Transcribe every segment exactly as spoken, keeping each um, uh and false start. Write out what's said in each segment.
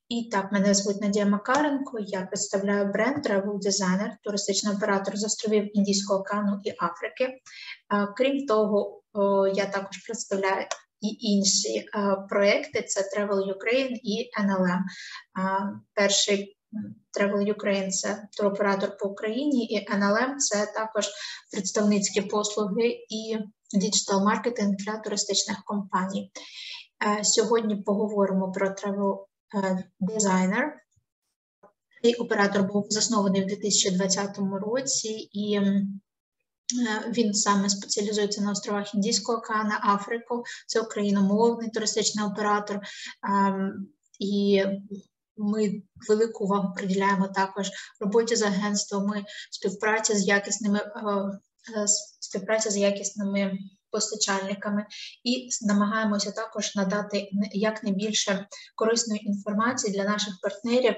І так, мене звуть Надія Макаренко, я представляю бренд Travel Designer, туристичний оператор з островів Індійського океану і Африки. Крім того, я також представляю і інші проекти, це Travel Ukraine і ен ел ем. Перший Travel Ukraine – це туроператор по Україні, і ен ел ем – це також представницькі послуги і діджитал-маркетинг для туристичних компаній. Сьогодні поговоримо про Travel Designer. Цей оператор був заснований в дві тисячі двадцятому році, і він саме спеціалізується на островах Індійського океану, Африку. Це україномовний туристичний оператор. І ми велику увагу приділяємо також роботі з агентствами, співпраці з якісними, співпраці з якісними постачальниками, і намагаємося також надати якнайбільше корисної інформації для наших партнерів.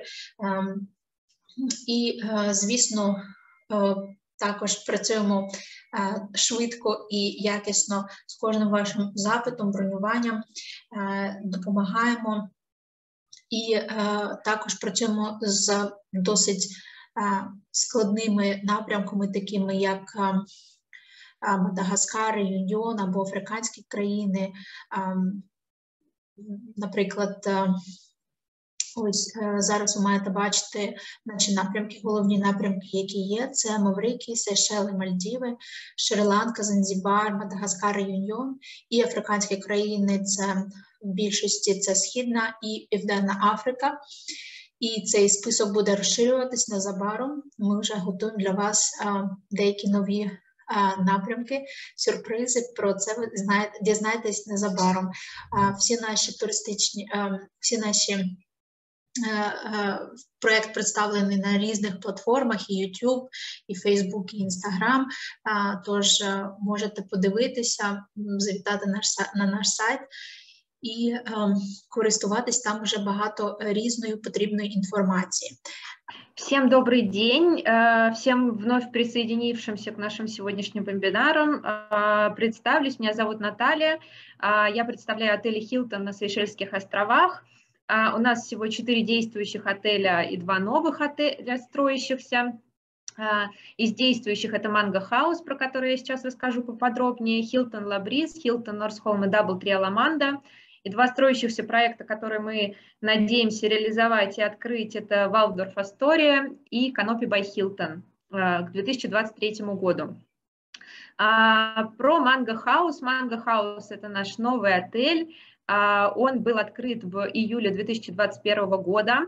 І, звісно, також працюємо швидко і якісно з кожним вашим запитом, бронюванням, допомагаємо. І також працюємо з досить складними напрямками, такими як Мадагаскар, Реюньйон або африканські країни. Наприклад, ось зараз ви маєте бачити наші напрямки, головні напрямки, які є. Це Маврикій, Сейшели, Мальдіви, Шрі-Ланка, Занзібар, Мадагаскар, Реюньйон. І африканські країни – це в більшості це Східна і Південна Африка. І цей список буде розширюватись незабаром. Ми вже готуємо для вас деякі нові напрямки, сюрпризи. Про це ви знаєте, дізнаєтесь незабаром. Всі наші туристичні, всі наші проєкт представлений на різних платформах, і YouTube, і Facebook, і Instagram, тож можете подивитися, завітати на наш сайт і користуватись, там уже багато різної потрібної информации. Всем добрый день, всем вновь присоединившимся к нашим сегодняшним вебинарам. Представлюсь, меня зовут Наталья, я представляю отели Hilton на Сейшельских островах. У нас всего четыре действующих отеля и два новых отеля строящихся. Из действующих это Mango House, про который я сейчас расскажу поподробнее, Hilton La Brise, Hilton Northholm и Doubletree Alamanda. И два строящихся проекта, которые мы надеемся реализовать и открыть, это Waldorf Astoria и Canopy by Hilton к две тысячи двадцать третьему году. Про Mango House. Mango House – это наш новый отель. Он был открыт в июле две тысячи двадцать первого года.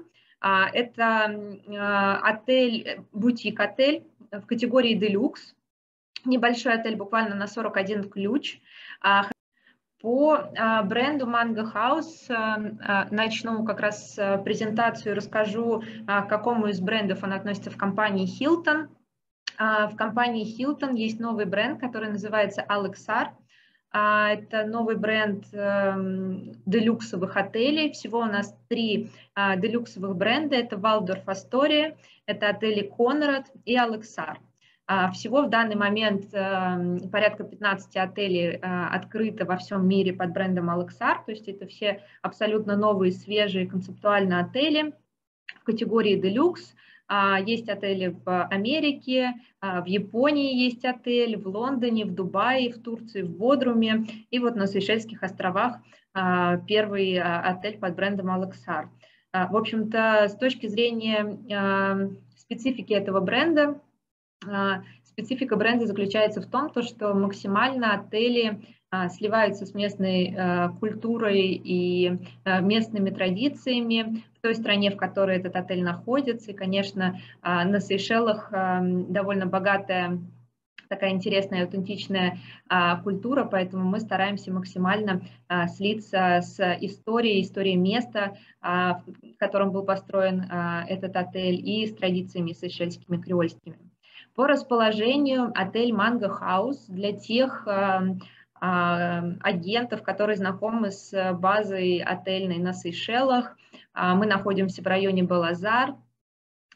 Это отель, бутик-отель в категории Deluxe. Небольшой отель, буквально на сорок один ключ. По бренду Mango House начну как раз презентацию, расскажу, к какому из брендов он относится в компании Hilton. В компании Hilton есть новый бренд, который называется Alexar. Это новый бренд делюксовых отелей. Всего у нас три делюксовых бренда. Это Waldorf Astoria, это отели Conrad и Alexar. Всего в данный момент порядка пятнадцати отелей открыто во всем мире под брендом Alexar. То есть это все абсолютно новые, свежие, концептуальные отели в категории Deluxe. Есть отели в Америке, в Японии есть отель, в Лондоне, в Дубае, в Турции, в Бодруме. И вот на Сейшельских островах первый отель под брендом Alexar. В общем-то, с точки зрения специфики этого бренда, специфика бренда заключается в том, что максимально отели сливаются с местной культурой и местными традициями в той стране, в которой этот отель находится. И, конечно, на Сейшелах довольно богатая, такая интересная, аутентичная культура, поэтому мы стараемся максимально слиться с историей, историей места, в котором был построен этот отель, и с традициями сейшельскими, креольскими. По расположению отель Mango House для тех агентов, которые знакомы с базой отельной на Сейшелах. Мы находимся в районе Белазар.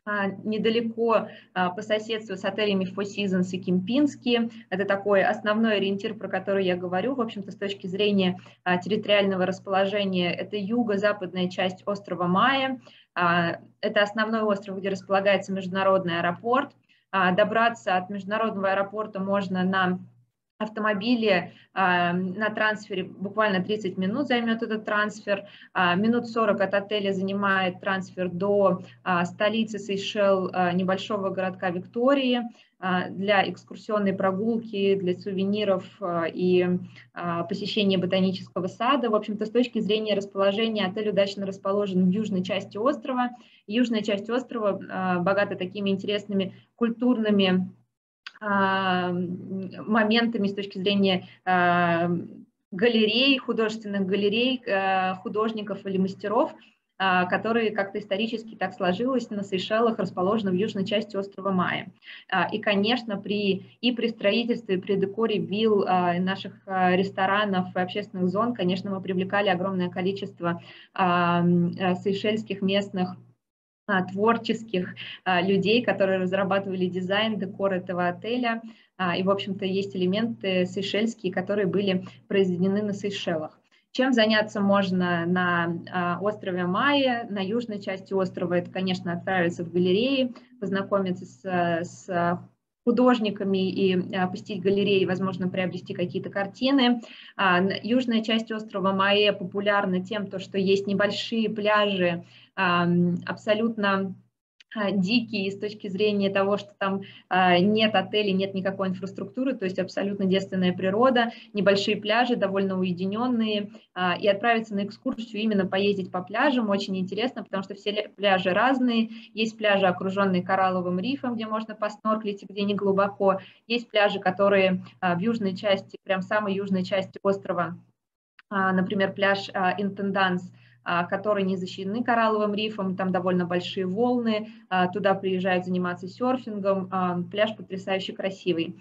недалеко по соседству с отелями Four Seasons и Кемпински. Это такой основной ориентир, про который я говорю, в общем-то, с точки зрения территориального расположения. Это юго-западная часть острова Майя. Это основной остров, где располагается международный аэропорт. Добраться от международного аэропорта можно на автомобиле, на трансфере буквально тридцать минут займет этот трансфер, минут сорок от отеля занимает трансфер до столицы Сейшел, небольшого городка Виктории, для экскурсионной прогулки, для сувениров и посещения ботанического сада. В общем-то, с точки зрения расположения, отель удачно расположен в южной части острова. Южная часть острова богата такими интересными культурными моментами с точки зрения галерей, художественных галерей, художников или мастеров, которые как-то исторически так сложилось на Сейшелах, расположены в южной части острова Майя. И, конечно, при, и при строительстве, и при декоре вилл, наших ресторанов и общественных зон, конечно, мы привлекали огромное количество сейшельских местных творческих людей, которые разрабатывали дизайн, декор этого отеля. И, в общем-то, есть элементы сейшельские, которые были произведены на Сейшелах. Чем заняться можно на острове Майя, на южной части острова? Это, конечно, отправиться в галереи, познакомиться с, с художниками и посетить галереи, возможно, приобрести какие-то картины. Южная часть острова Майя популярна тем, что есть небольшие пляжи, абсолютно дикие с точки зрения того, что там нет отелей, нет никакой инфраструктуры, то есть абсолютно девственная природа, небольшие пляжи, довольно уединенные, и отправиться на экскурсию, именно поездить по пляжам, очень интересно, потому что все пляжи разные, есть пляжи, окруженные коралловым рифом, где можно поснорклить, где не глубоко, есть пляжи, которые в южной части, прям самой южной части острова, например, пляж Интенданс, которые не защищены коралловым рифом, там довольно большие волны, туда приезжают заниматься серфингом, пляж потрясающе красивый.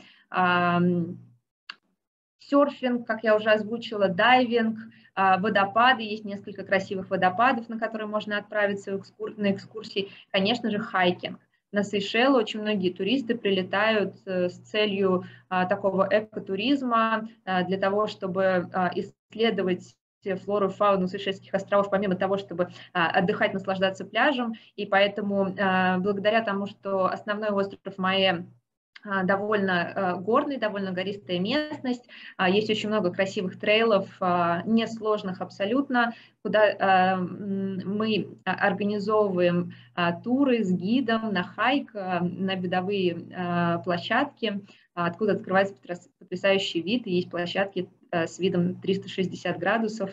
Серфинг, как я уже озвучила, дайвинг, водопады, есть несколько красивых водопадов, на которые можно отправиться на экскурсии, конечно же, хайкинг. На Сейшелы очень многие туристы прилетают с целью такого экотуризма, для того, чтобы исследовать флору и фауну Сейшельских островов, помимо того, чтобы отдыхать, наслаждаться пляжем. И поэтому благодаря тому, что основной остров Майя довольно горный, довольно гористая местность, есть очень много красивых трейлов, несложных абсолютно, куда мы организовываем туры с гидом на хайк, на видовые площадки, откуда открывается потрясающий вид, и есть площадки с видом триста шестьдесят градусов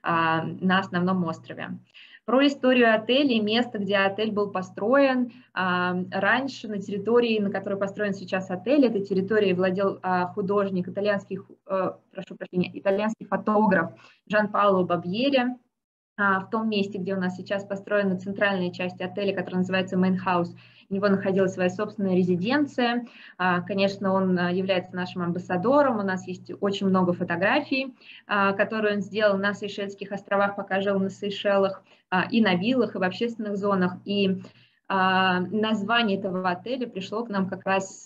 на основном острове. Про историю отеля и место, где отель был построен. Раньше на территории, на которой построен сейчас отель, этой территорией владел художник, итальянский, прошу прощения, итальянский фотограф Жан-Паоло Бабьери. В том месте, где у нас сейчас построена центральная часть отеля, которая называется Main House, у него находилась своя собственная резиденция. Конечно, он является нашим амбассадором, у нас есть очень много фотографий, которые он сделал на Сейшельских островах, пока жил на Сейшелах, и на виллах, и в общественных зонах. И название этого отеля пришло к нам как раз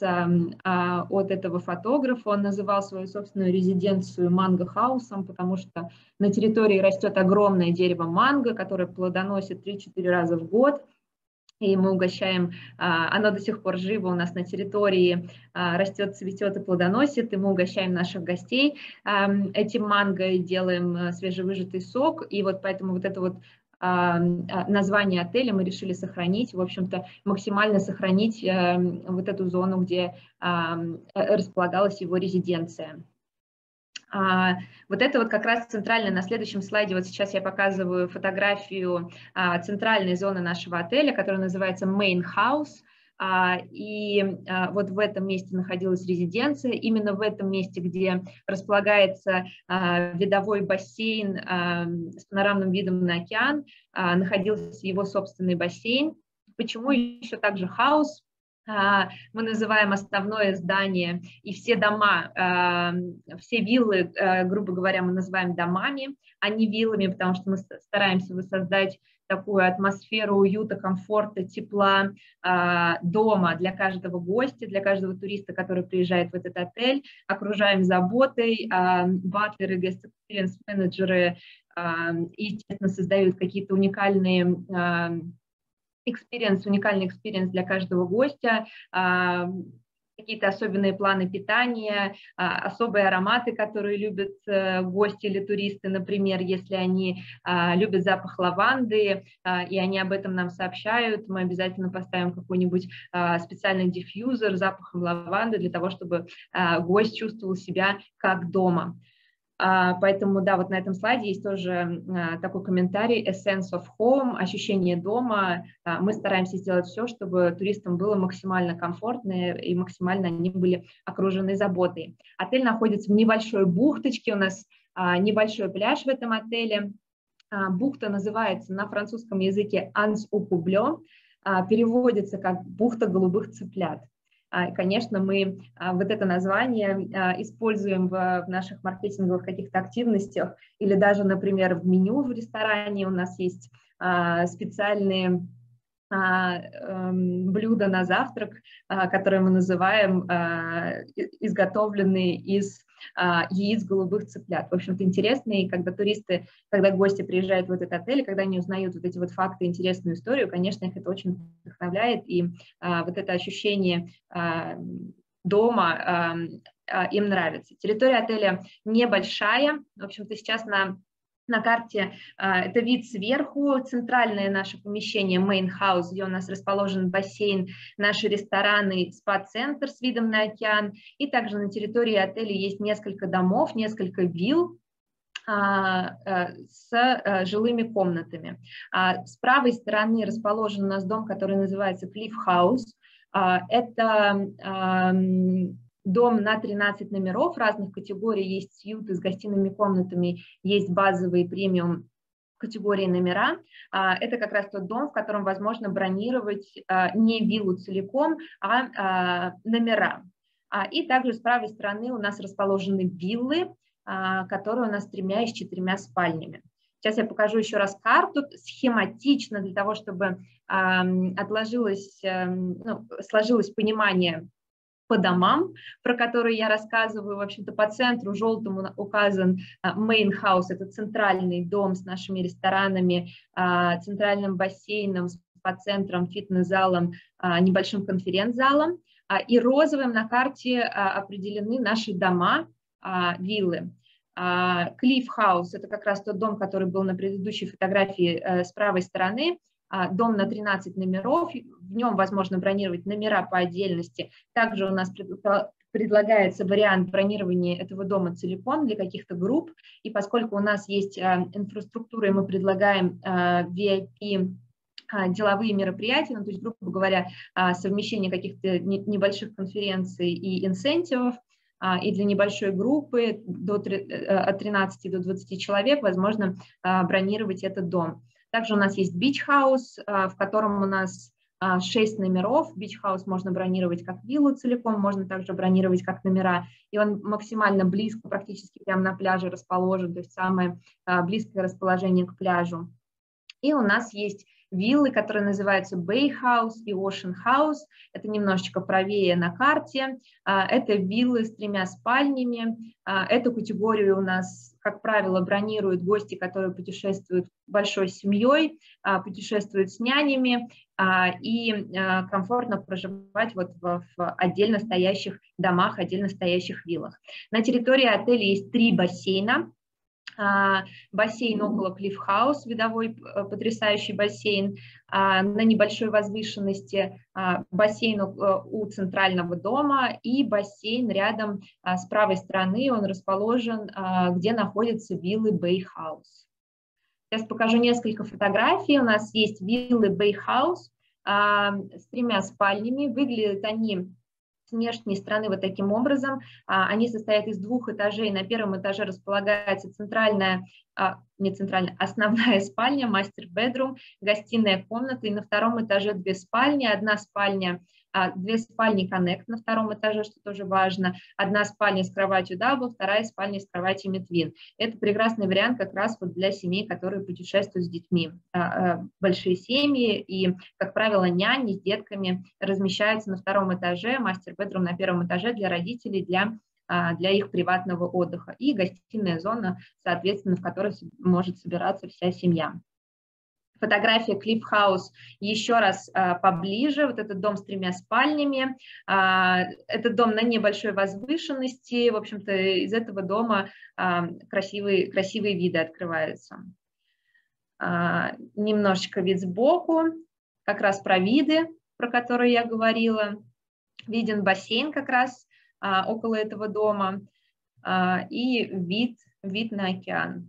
от этого фотографа. Он называл свою собственную резиденцию манго-хаусом, потому что на территории растет огромное дерево манго, которое плодоносит три-четыре раза в год. И мы угощаем, оно до сих пор живо у нас на территории, растет, цветет и плодоносит, и мы угощаем наших гостей этим манго и делаем свежевыжатый сок. И вот поэтому вот это вот название отеля мы решили сохранить, в общем-то, максимально сохранить вот эту зону, где располагалась его резиденция. Вот это вот как раз центральное, на следующем слайде, вот сейчас я показываю фотографию центральной зоны нашего отеля, которая называется Main House. И вот в этом месте находилась резиденция, именно в этом месте, где располагается видовой бассейн с панорамным видом на океан, находился его собственный бассейн. Почему еще также хаус? мы называем основное здание, и все дома, все виллы, грубо говоря, мы называем домами, а не виллами, потому что мы стараемся воссоздать такую атмосферу уюта, комфорта, тепла дома для каждого гостя, для каждого туриста, который приезжает в этот отель, окружаем заботой, батлеры, гест-экспириенс-менеджеры, естественно, создают какие-то уникальные experience, уникальный экспириенс для каждого гостя, какие-то особенные планы питания, особые ароматы, которые любят гости или туристы, например, если они любят запах лаванды, и они об этом нам сообщают, мы обязательно поставим какой-нибудь специальный диффьюзер с запахом лаванды для того, чтобы гость чувствовал себя как дома. Поэтому, да, вот на этом слайде есть тоже такой комментарий: a sense of home, ощущение дома. Мы стараемся сделать все, чтобы туристам было максимально комфортно и максимально они были окружены заботой. Отель находится в небольшой бухточке, у нас небольшой пляж в этом отеле. Бухта называется на французском языке Anse au Poubleu, переводится как «бухта голубых цыплят». Конечно, мы вот это название используем в наших маркетинговых каких-то активностях или даже, например, в меню в ресторане у нас есть специальные блюда на завтрак, которые мы называем изготовленные из яиц голубых цыплят. В общем-то, интересно, и когда туристы, когда гости приезжают в этот отель, когда они узнают вот эти вот факты, интересную историю, конечно, их это очень вдохновляет, и вот это ощущение дома им нравится. Территория отеля небольшая, в общем-то, сейчас на На карте это вид сверху, центральное наше помещение, main house, где у нас расположен бассейн, наши рестораны, спа-центр с видом на океан. И также на территории отеля есть несколько домов, несколько вилл с жилыми комнатами. С правой стороны расположен у нас дом, который называется Cliff House. Это дом на тринадцать номеров разных категорий, есть сьюты с гостиными комнатами, есть базовые премиум категории номера. Это как раз тот дом, в котором возможно бронировать не виллу целиком, а номера. И также с правой стороны у нас расположены виллы, которые у нас с тремя и с четырьмя спальнями. Сейчас я покажу еще раз карту схематично для того, чтобы отложилось, ну, сложилось понимание по домам, про которые я рассказываю. В общем-то, по центру желтому указан main house, это центральный дом с нашими ресторанами, центральным бассейном, по центрам, фитнес-залом, небольшим конференц-залом. И розовым на карте определены наши дома, виллы. Cliff House – это как раз тот дом, который был на предыдущей фотографии с правой стороны. Дом на тринадцать номеров, в нем возможно бронировать номера по отдельности. Также у нас предлагается вариант бронирования этого дома целиком для каких-то групп. И поскольку у нас есть инфраструктура, и мы предлагаем ви ай пи деловые мероприятия, ну, то есть, грубо говоря, совмещение каких-то небольших конференций и инсентивов, и для небольшой группы до, от тринадцати до двадцати человек возможно бронировать этот дом. Также у нас есть Beach House, в котором у нас шесть номеров. Beach House можно бронировать как виллу целиком, можно также бронировать как номера. И он максимально близко, практически прямо на пляже расположен, то есть самое близкое расположение к пляжу. И у нас есть виллы, которые называются Bay House и Ocean House. Это немножечко правее на карте. Это виллы с тремя спальнями. Эту категорию у нас, как правило, бронируют гости, которые путешествуют большой семьей, путешествуют с нянями и комфортно проживать вот в отдельно стоящих домах, отдельно стоящих виллах. На территории отеля есть три бассейна. Бассейн около Cliff House, видовой потрясающий бассейн, на небольшой возвышенности, бассейн у центрального дома и бассейн рядом с правой стороны, он расположен, где находятся виллы Bay House. Сейчас покажу несколько фотографий. У нас есть виллы Bay House с тремя спальнями, выглядят они с внешней стороны вот таким образом. Они состоят из двух этажей. На первом этаже располагается центральная, не центральная, основная спальня, мастер-бедрум, гостиная комната. И на втором этаже две спальни. Одна спальня две спальни Connect на втором этаже, что тоже важно, одна спальня с кроватью Double, вторая спальня с кроватями Twin. Это прекрасный вариант как раз вот для семей, которые путешествуют с детьми. Большие семьи и, как правило, няни с детками размещаются на втором этаже, мастер-бедрум на первом этаже для родителей, для для их приватного отдыха, и гостиная зона, соответственно, в которой может собираться вся семья. Фотография Cliff House еще раз а, поближе. Вот этот дом с тремя спальнями. А, этот дом на небольшой возвышенности. В общем-то, из этого дома а, красивые, красивые виды открываются. А, немножечко вид сбоку. Как раз про виды, про которые я говорила. Виден бассейн как раз а, около этого дома. А, и вид, вид на океан.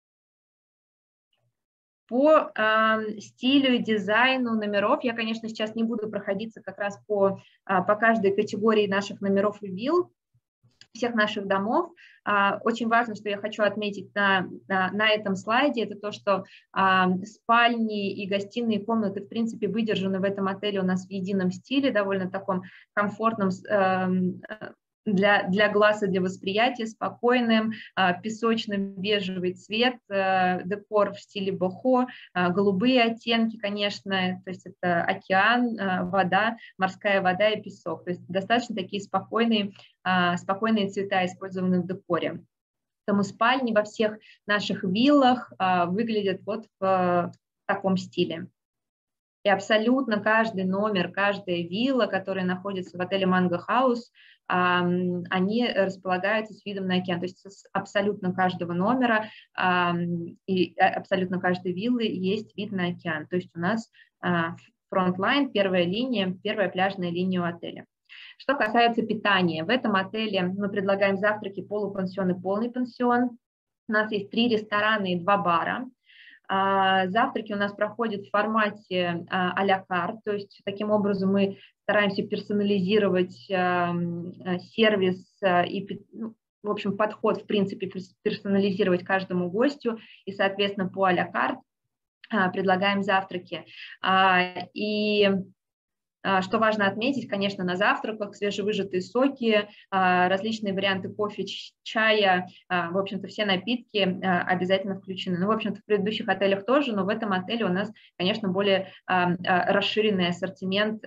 По э, стилю и дизайну номеров я, конечно, сейчас не буду проходиться как раз по, э, по каждой категории наших номеров и вилл, всех наших домов. Э, очень важно, что я хочу отметить на, на, на этом слайде, это то, что э, спальни и гостиные комнаты, в принципе, выдержаны в этом отеле у нас в едином стиле, довольно таком комфортном, э, Для, для глаз и для восприятия, спокойным, песочным бежевый цвет, декор в стиле бохо, голубые оттенки, конечно, то есть это океан, вода, морская вода и песок. То есть достаточно такие спокойные, спокойные цвета использованы в декоре. Поэтому спальни во всех наших виллах выглядят вот в таком стиле. И абсолютно каждый номер, каждая вилла, которая находится в отеле Mango House, они располагаются с видом на океан. То есть с абсолютно каждого номера и абсолютно каждой виллы есть вид на океан. То есть у нас фронтлайн, первая линия, первая пляжная линия у отеля. Что касается питания, в этом отеле мы предлагаем завтраки, полупансион и полный пансион. У нас есть три ресторана и два бара. Завтраки у нас проходят в формате а-ля карт, то есть таким образом мы стараемся персонализировать сервис и, ну, в общем, подход, в принципе, персонализировать каждому гостю и, соответственно, по а-ля карт предлагаем завтраки. И что важно отметить, конечно, на завтраках свежевыжатые соки, различные варианты кофе, чая, в общем-то, все напитки обязательно включены. Ну, в общем-то, в предыдущих отелях тоже, но в этом отеле у нас, конечно, более расширенный ассортимент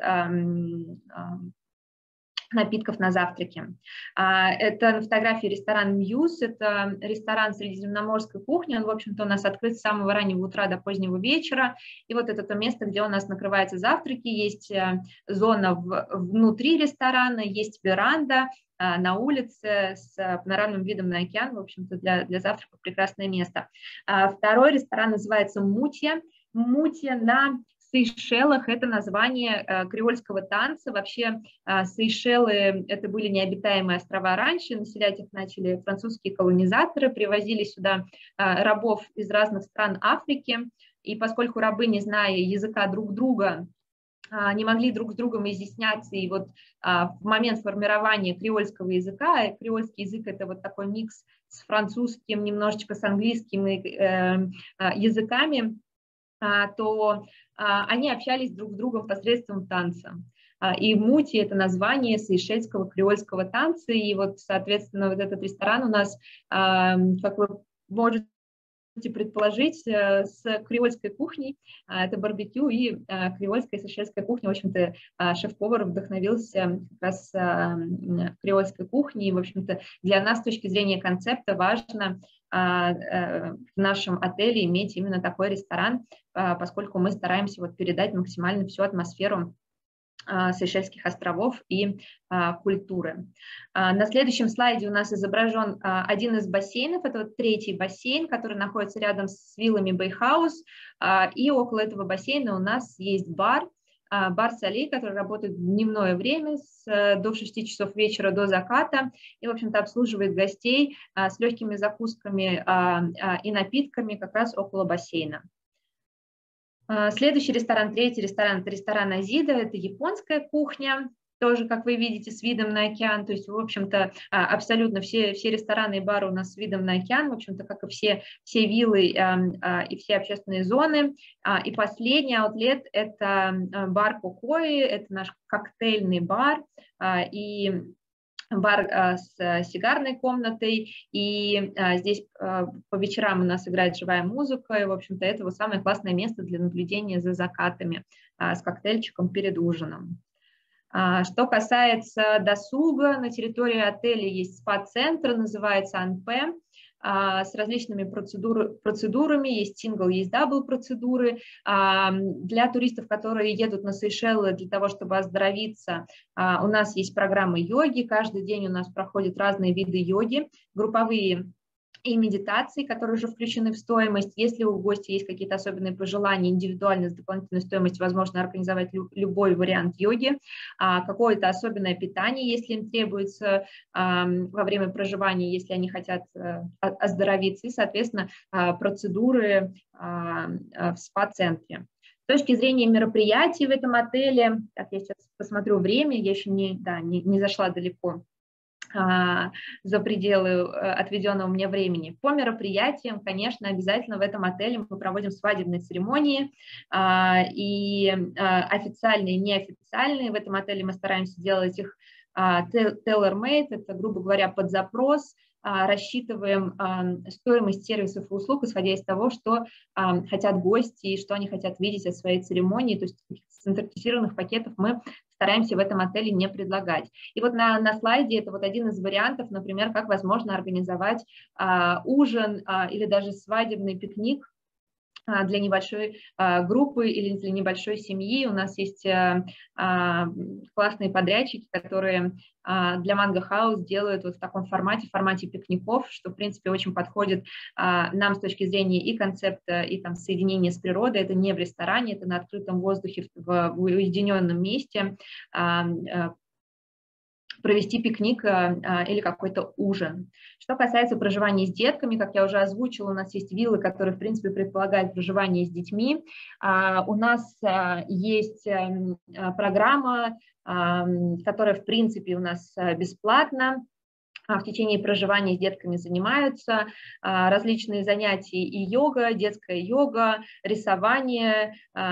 напитков на завтраке. Это на фотографии ресторан Мьюз, это ресторан средиземноморской кухни, он, в общем-то, у нас открыт с самого раннего утра до позднего вечера, и вот это то место, где у нас накрываются завтраки, есть зона в, внутри ресторана, есть веранда на улице с панорамным видом на океан, в общем-то, для, для завтрака прекрасное место. Второй ресторан называется Мутья. Мутья на Сейшелах — это название э, креольского танца. Вообще э, Сейшелы — это были необитаемые острова раньше, населять их начали французские колонизаторы, привозили сюда э, рабов из разных стран Африки, и поскольку рабы, не зная языка друг друга, э, не могли друг с другом изъясняться, и вот э, в момент формирования креольского языка, и креольский язык — это вот такой микс с французским, немножечко с английским э, э, языками, то они общались друг с другом посредством танца. И мути — это название сейшельского креольского танца, и вот, соответственно, вот этот ресторан у нас, как вы можете предположить, с креольской кухней, это барбекю, и креольская и сейшельская кухня, в общем-то, шеф-повар вдохновился как раз креольской кухней, и, в общем-то, для нас с точки зрения концепта важно в нашем отеле иметь именно такой ресторан, поскольку мы стараемся вот передать максимально всю атмосферу Сейшельских островов и а, культуры. А, на следующем слайде у нас изображен а, один из бассейнов, это вот третий бассейн, который находится рядом с виллами Бэйхаус, а, и около этого бассейна у нас есть бар, а, бар Солей, который работает в дневное время с, до шести часов вечера до заката и, в общем-то, обслуживает гостей а, с легкими закусками а, а, и напитками как раз около бассейна. Следующий ресторан, третий ресторан, это ресторан Азида, это японская кухня. тоже, как вы видите, с видом на океан, то есть, в общем-то, абсолютно все, все рестораны и бары у нас с видом на океан, в общем-то, как и все, все виллы и все общественные зоны. И последний аутлет – это бар Кокои, это наш коктейльный бар, и бар с сигарной комнатой, и здесь по вечерам у нас играет живая музыка, и, в общем-то, это вот самое классное место для наблюдения за закатами с коктейльчиком перед ужином. Что касается досуга, на территории отеля есть спа-центр, называется АНП, с различными процедур, процедурами, есть сингл, есть дабл процедуры. Для туристов, которые едут на Сейшелы для того, чтобы оздоровиться, у нас есть программы йоги, каждый день у нас проходят разные виды йоги, групповые и медитации, которые уже включены в стоимость. Если у гостя есть какие-то особенные пожелания, индивидуально с дополнительной стоимостью, возможно организовать любой вариант йоги, какое-то особенное питание, если им требуется во время проживания, если они хотят оздоровиться, и, соответственно, процедуры в спа-центре. С точки зрения мероприятий в этом отеле, так, я сейчас посмотрю время, я еще не, да, не, не зашла далеко за пределы отведенного мне времени. По мероприятиям, конечно, обязательно в этом отеле мы проводим свадебные церемонии, и официальные, и неофициальные. В этом отеле мы стараемся делать их tailor-made, это, грубо говоря, под запрос, рассчитываем стоимость сервисов и услуг, исходя из того, что хотят гости и что они хотят видеть от своей церемонии, то есть стандартизированных пакетов мы стараемся в этом отеле не предлагать. И вот на, на слайде это вот один из вариантов, например, как возможно организовать а, ужин а, или даже свадебный пикник а, для небольшой а, группы или для небольшой семьи. У нас есть а, а, классные подрядчики, которые а, для Mango House делают вот в таком формате, в формате пикников, что, в принципе, очень подходит а, нам с точки зрения и концепта, и там соединения с природой. Это не в ресторане, это на открытом воздухе, в, в уединенном месте, а, а, провести пикник а, или какой-то ужин. Что касается проживания с детками, как я уже озвучила, у нас есть виллы, которые, в принципе, предполагают проживание с детьми. А, у нас а, есть а, программа, а, которая, в принципе, у нас бесплатна. В течение проживания с детками занимаются различные занятия и йога, детская йога, рисование,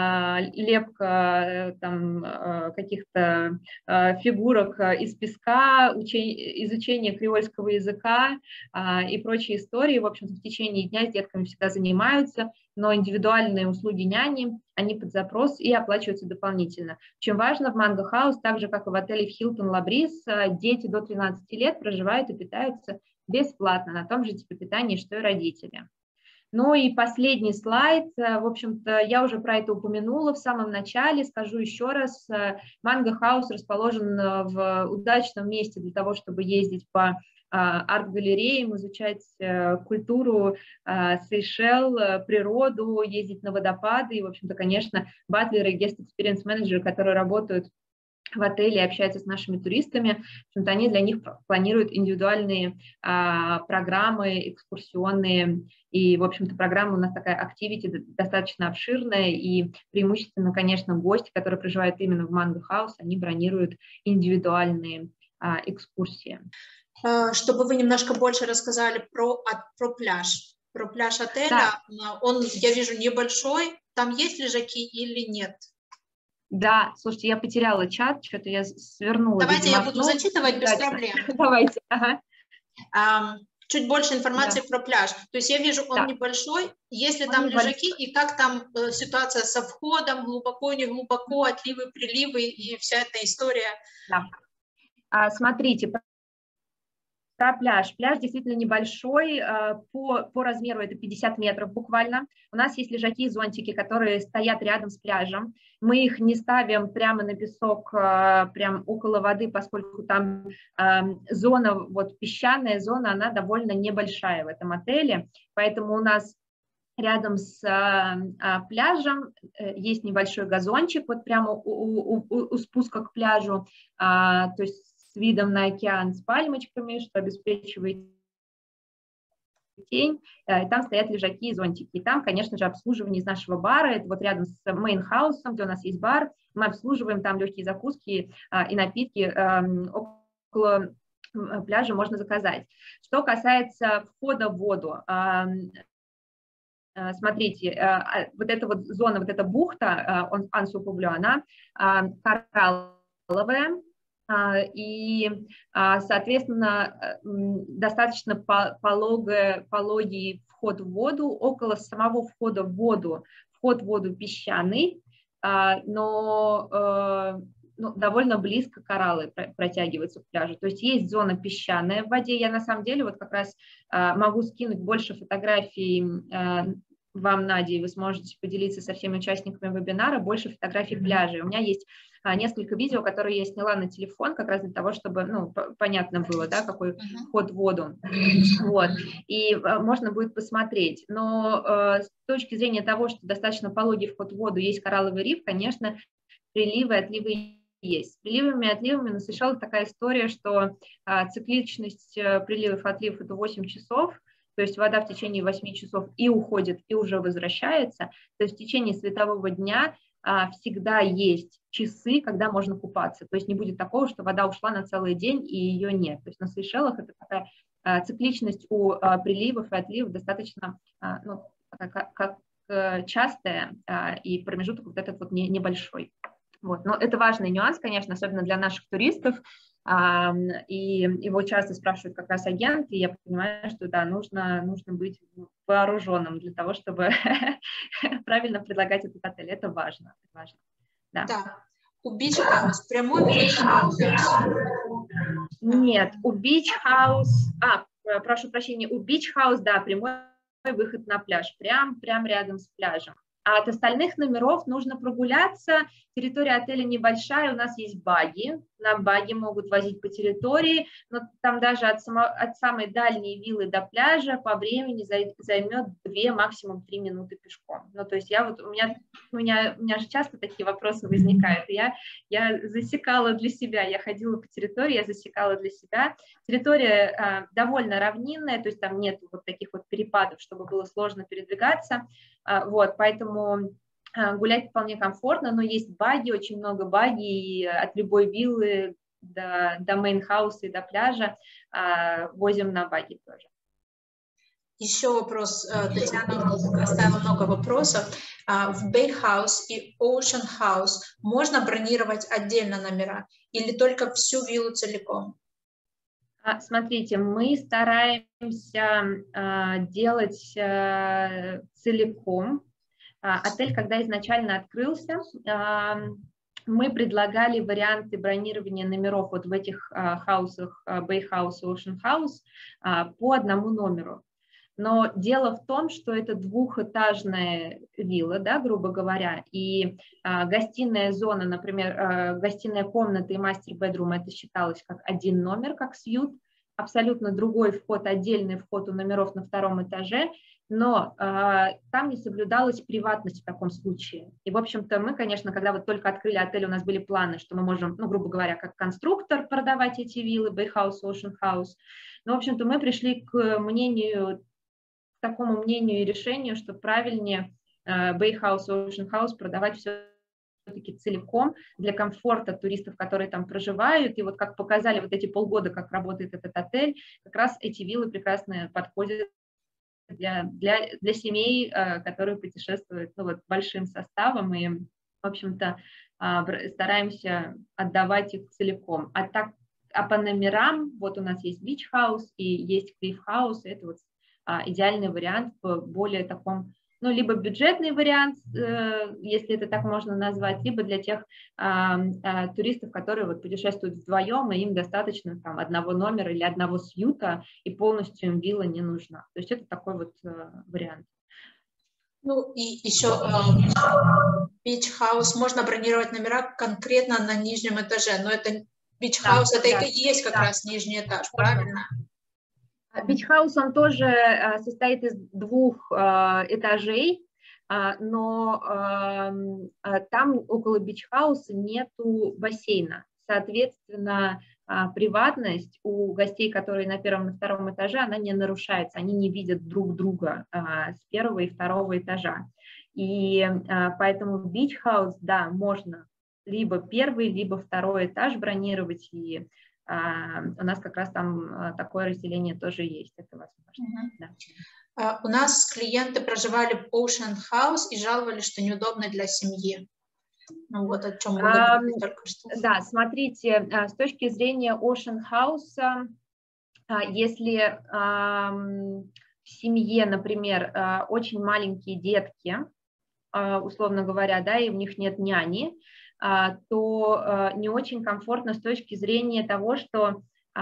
лепка там, каких-то фигурок из песка, изучение креольского языка и прочие истории. В общем-то, в течение дня с детками всегда занимаются, но индивидуальные услуги няни, они под запрос и оплачиваются дополнительно. Чем важно, в Mango House, так же, как и в отеле в Hilton La Brise, дети до тринадцати лет проживают и питаются бесплатно на том же типе питания, что и родители. Ну и последний слайд, в общем-то, я уже про это упомянула в самом начале, скажу еще раз, Mango House расположен в удачном месте для того, чтобы ездить по арт-галереям, изучать культуру Сейшел, природу, ездить на водопады. И, в общем-то, конечно, батлеры и гест-экспириенс-менеджеры, которые работают в отеле, общаются с нашими туристами, в общем-то, они для них планируют индивидуальные а, программы, экскурсионные. И, в общем-то, программа у нас такая activity достаточно обширная, и преимущественно, конечно, гости, которые проживают именно в Mango House, они бронируют индивидуальные а, экскурсии. Чтобы вы немножко больше рассказали про, про пляж, про пляж отеля. Да. Он, я вижу, небольшой. Там есть лежаки или нет? Да, слушайте, я потеряла чат, что-то я свернула. Давайте видимо, я буду зачитывать без проблем. Давайте. Ага. Um, чуть больше информации да. про пляж. То есть я вижу, он да. небольшой. Есть ли он там небольшой. Лежаки и как там э, ситуация со входом, глубоко, не глубоко, отливы, приливы и вся эта история? Да. А, смотрите, про пляж. Пляж действительно небольшой, по, по размеру это пятьдесят метров буквально. У нас есть лежаки и зонтики, которые стоят рядом с пляжем. Мы их не ставим прямо на песок, прямо около воды, поскольку там зона, вот песчаная зона, она довольно небольшая в этом отеле. Поэтому у нас рядом с пляжем есть небольшой газончик, вот прямо у, у, у спуска к пляжу, то есть с видом на океан, с пальмочками, что обеспечивает тень, и там стоят лежаки и зонтики. И там, конечно же, обслуживание из нашего бара, это вот рядом с мейн-хаусом, где у нас есть бар, мы обслуживаем там легкие закуски и напитки около пляжа можно заказать. Что касается входа в воду, смотрите, вот эта вот зона, вот эта бухта, Ансу-Публю, она коралловая, и, соответственно, достаточно пологий, пологий вход в воду. Около самого входа в воду, вход в воду песчаный, но ну, довольно близко кораллы протягиваются к пляжу. То есть есть зона песчаная в воде. Я на самом деле вот как раз могу скинуть больше фотографий вам, Надя, и вы сможете поделиться со всеми участниками вебинара, больше фотографий пляжей. У меня есть несколько видео, которые я сняла на телефон, как раз для того, чтобы, ну, понятно было, да, какой вход в воду. Вот. И можно будет посмотреть. Но э, с точки зрения того, что достаточно пологий вход в воду, есть коралловый риф, конечно, приливы и отливы есть. С приливами и отливами на Сейшелах такая история, что э, цикличность э, приливов и отливов – это восемь часов, то есть вода в течение восьми часов и уходит, и уже возвращается. То есть в течение светового дня а, всегда есть часы, когда можно купаться. То есть не будет такого, что вода ушла на целый день и ее нет. То есть на Сейшелах это такая а, цикличность у а, приливов и отливов достаточно а, ну, как, как частая, а, и промежуток вот этот вот не, небольшой. Вот. Но это важный нюанс, конечно, особенно для наших туристов. И его часто спрашивают как раз агенты, и я понимаю, что да, нужно, нужно быть вооруженным для того, чтобы правильно предлагать этот отель. Это важно. важно. Да. Да. У Beach House прямой выход в House? Нет, у Beach House, а, прошу прощения, у Beach House, да, прямой выход на пляж, прям, прям рядом с пляжем. А от остальных номеров нужно прогуляться. Территория отеля небольшая, у нас есть баги. На баги могут возить по территории, но там даже от, само, от самой дальней виллы до пляжа по времени займет две, максимум три минуты пешком. Ну, то есть я вот, у меня, у меня, у меня же часто такие вопросы возникают. И я, я засекала для себя, я ходила по территории, я засекала для себя. Территория а, довольно равнинная, то есть там нет вот таких вот перепадов, чтобы было сложно передвигаться. А, вот, поэтому гулять вполне комфортно, но есть баги, очень много баги, и от любой виллы до, до мейн-хауса и до пляжа а, возим на баги тоже. Еще вопрос. Татьяна оставила много вопросов. В Bay House и Ocean House можно бронировать отдельно номера или только всю виллу целиком? Смотрите, мы стараемся а, делать а, целиком. Отель, когда изначально открылся, мы предлагали варианты бронирования номеров вот в этих хаусах, Bay House и Ocean House, по одному номеру. Но дело в том, что это двухэтажная вилла, да, грубо говоря, и гостиная зона, например, гостиная комната и мастер-бедрум, это считалось как один номер, как сьют, абсолютно другой вход, отдельный вход у номеров на втором этаже, но э, там не соблюдалась приватность в таком случае. И, в общем-то, мы, конечно, когда вот только открыли отель, у нас были планы, что мы можем, ну, грубо говоря, как конструктор продавать эти виллы, Bay House, Ocean House. Но, в общем-то, мы пришли к мнению, к такому мнению и решению, что правильнее э, Bay House, Ocean House продавать все-таки целиком для комфорта туристов, которые там проживают. И вот как показали вот эти полгода, как работает этот отель, как раз эти виллы прекрасно подходят Для, для, для семей, которые путешествуют ну, вот, большим составом, и, в общем-то, стараемся отдавать их целиком. А, так, а по номерам, вот у нас есть Beach House и есть Cliff House, это вот идеальный вариант в более таком, ну, либо бюджетный вариант, если это так можно назвать, либо для тех а, а, туристов, которые вот путешествуют вдвоем, и им достаточно там одного номера или одного сьюта, и полностью им вилла не нужна. То есть это такой вот а, вариант. Ну и еще Beach House можно бронировать номера конкретно на нижнем этаже, но это Beach House, да, это да, и есть как да. раз нижний этаж, правильно? Beach House, он тоже а, состоит из двух а, этажей, а, но а, а, там около Beach House нету бассейна. Соответственно, а, приватность у гостей, которые на первом и втором этаже, она не нарушается, они не видят друг друга а, с первого и второго этажа. И а, поэтому в Beach House, да, можно либо первый, либо второй этаж бронировать, и а, у нас как раз там а, такое разделение тоже есть, это возможно. Mm-hmm. Да. Uh, у нас клиенты проживали в Ocean House и жаловались, что неудобно для семьи. Ну вот о чем мы говорили только что. Да, смотрите, с точки зрения Ocean House, если в семье, например, очень маленькие детки, условно говоря, да, и у них нет няни, то не очень комфортно с точки зрения того, что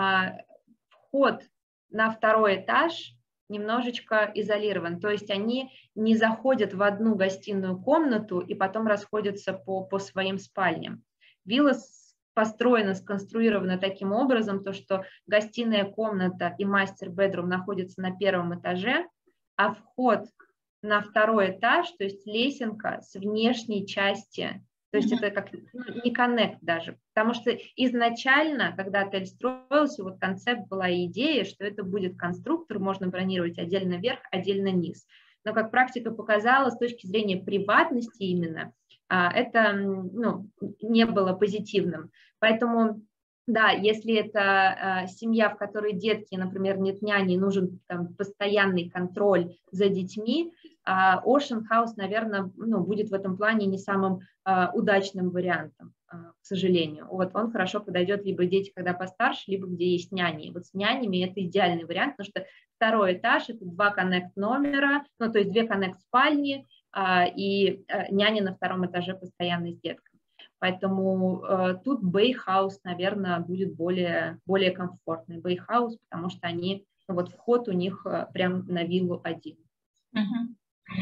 вход на второй этаж немножечко изолирован, то есть они не заходят в одну гостиную комнату и потом расходятся по, по своим спальням. Вилла построена, сконструирована таким образом, то, что гостиная комната и мастер-бедрум находятся на первом этаже, а вход на второй этаж, то есть лесенка с внешней части, то есть mm-hmm. это как ну, не коннект даже, потому что изначально, когда отель строился, вот концепт была и идея, что это будет конструктор, можно бронировать отдельно вверх, отдельно низ. Но как практика показала, с точки зрения приватности именно, это ну, не было позитивным. Поэтому, да, если это семья, в которой детки, например, нет няни, нужен там, постоянный контроль за детьми, Ocean House, наверное, ну, будет в этом плане не самым uh, удачным вариантом, uh, к сожалению. Вот он хорошо подойдет либо дети, когда постарше, либо где есть няни. Вот с нянями это идеальный вариант, потому что второй этаж – это два коннект номера, ну, то есть две коннект спальни uh, и uh, няня на втором этаже постоянно с детками. Поэтому uh, тут Bay House, наверное, будет более, более комфортный. Bay House, потому что они, ну, вот вход у них uh, прям на виллу один. Uh-huh.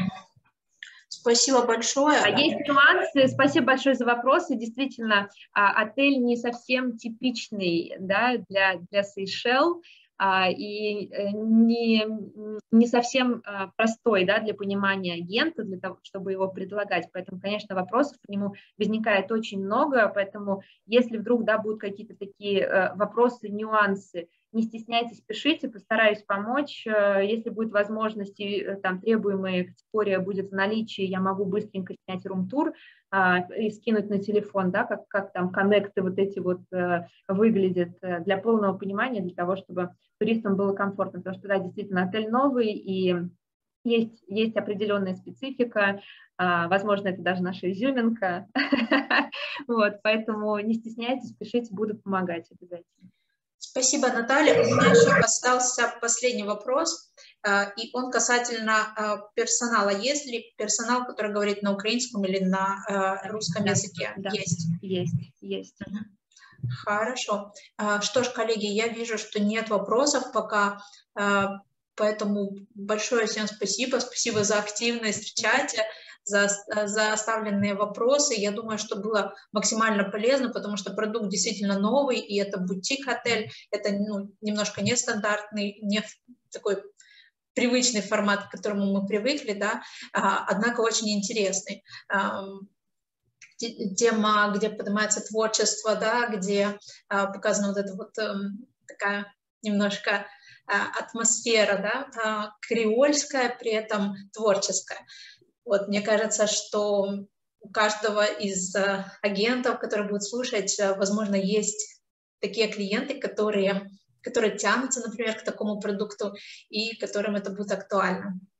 Спасибо большое. А есть нюансы. Спасибо большое за вопросы. Действительно, отель не совсем типичный, да, для, для Сейшел и не, не совсем простой, да, для понимания агента, для того, чтобы его предлагать. Поэтому, конечно, вопросов к нему возникает очень много. Поэтому, если вдруг, да, будут какие-то такие вопросы, нюансы, не стесняйтесь, пишите, постараюсь помочь. Если будет возможность, и там требуемая категория будет в наличии, я могу быстренько снять рум-тур а, и скинуть на телефон, да, как, как там коннекты вот эти вот а, выглядят для полного понимания, для того, чтобы туристам было комфортно. Потому что, да, действительно, отель новый, и есть, есть определенная специфика, а, возможно, это даже наша изюминка. Вот, поэтому не стесняйтесь, пишите, буду помогать обязательно. Спасибо, Наталья. У меня еще остался последний вопрос, и он касательно персонала. Есть ли персонал, который говорит на украинском или на русском да, языке? Да, есть. Есть, есть. Хорошо. Что ж, коллеги, я вижу, что нет вопросов пока, поэтому большое всем спасибо. Спасибо за активность в чате, за, за оставленные вопросы. Я думаю, что было максимально полезно, потому что продукт действительно новый, и это бутик-отель, это ну, немножко нестандартный, не такой привычный формат, к которому мы привыкли, да, однако очень интересный. Тема, где поднимается творчество, да, где показана вот эта вот такая немножко атмосфера, да, креольская, при этом творческая. Вот, мне кажется, что у каждого из э, агентов, которые будут слушать, э, возможно, есть такие клиенты, которые, которые тянутся, например, к такому продукту и которым это будет актуально.